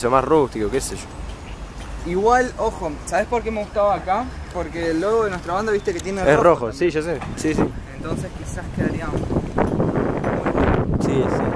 más rústico, qué sé yo. Igual, ojo, ¿sabes por qué me gustaba acá? Porque el logo de nuestra banda, viste que tiene Es rojo, también. sí, ya sé. Sí, sí. Entonces quizás quedaría muy Sí, sí.